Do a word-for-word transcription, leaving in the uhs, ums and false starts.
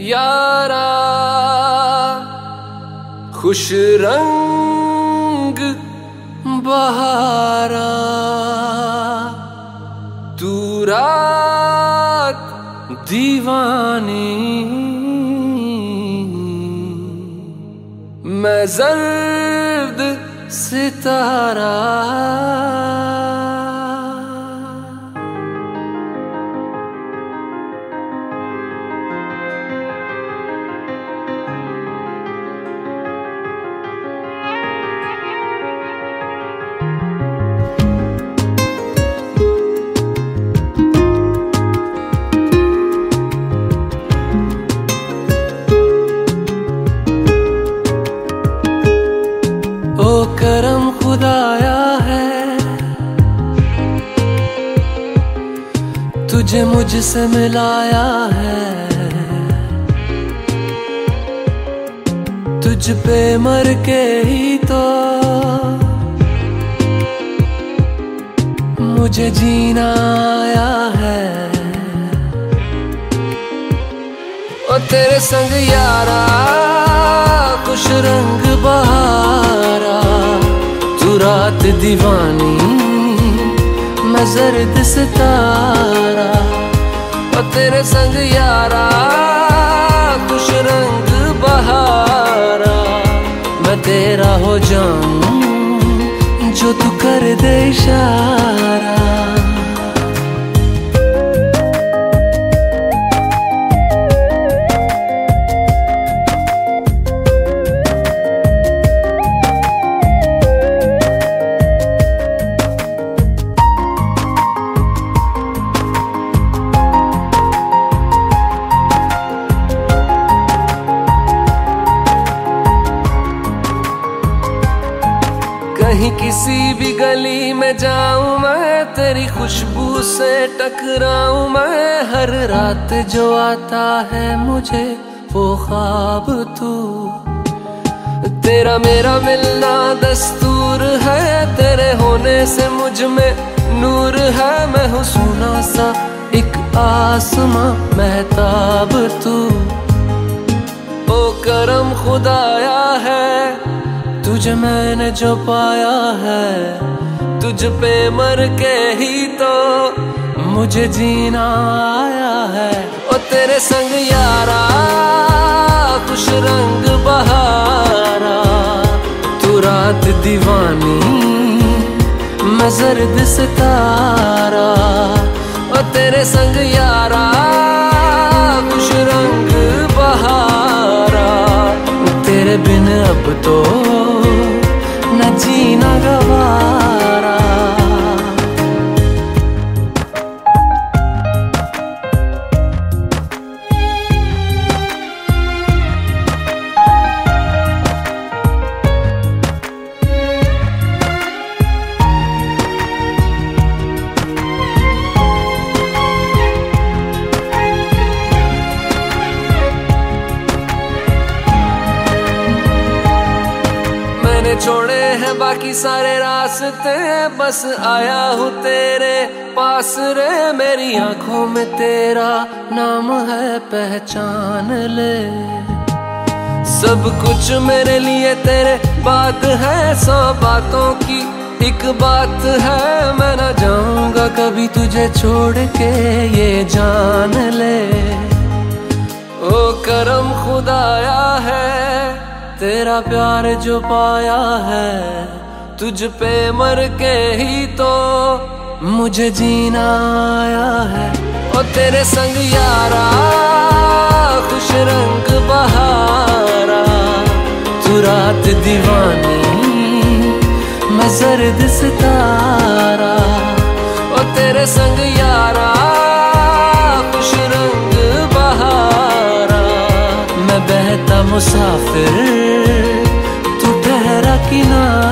यारा खुश रंग बहारा, तू रात दीवानी, मैं जर्द सितारा। करम खुदाया है तुझे मुझसे मिलाया है, तुझ पे मर के ही तो मुझे जीना आया है। ओ तेरे संग यारा खुश रंग बहारा, तू रात दीवानी, मैं जर्द सितारा। और तेरे संग यारा खुश रंग बहारा, मैं तेरा हो जाऊं जो तू कर दे इशारा। कहीं किसी भी गली में जाऊं मैं, तेरी खुशबू से टकराऊं मैं, हर रात जो आता है मुझे वो ख्वाब तू। तेरा मेरा मिलना दस्तूर है, तेरे होने से मुझ में नूर है, मैं हूँ सोना सा एक आसमां महताब तू। ओ करम खुदाया है तुझे मैंने जो पाया है, तुझ पे मर के ही तो मुझे जीना आया है। ओ तेरे संग यारा खुश रंग बहारा, तू रात दीवानी, मैं जर्द सितारा। ओ तेरे संग यारा खुश रंग बहारा, तेरे बिन अब तो न जीना गवारा। छोड़े हैं बाकी सारे रास्ते, बस आया हूँ तेरे पास रे। मेरी आंखों में तेरा नाम है पहचान ले, सब कुछ मेरे लिए तेरे बात है, सौ बातों की एक बात है, मैं ना जाऊंगा कभी तुझे छोड़ के ये जान ले। ओ करम खुदाया है तेरा प्यार जो पाया है, तुझ पे मर के ही तो मुझे जीना आया है। ओ तेरे संग यारा खुश रंग बहारा, तू रात दीवानी, मैं जर्द सितारा। ओ तेरे संग यारा खुश रंग बहारा, मैं बहता मुसाफिर, तू ठहरा किनारा।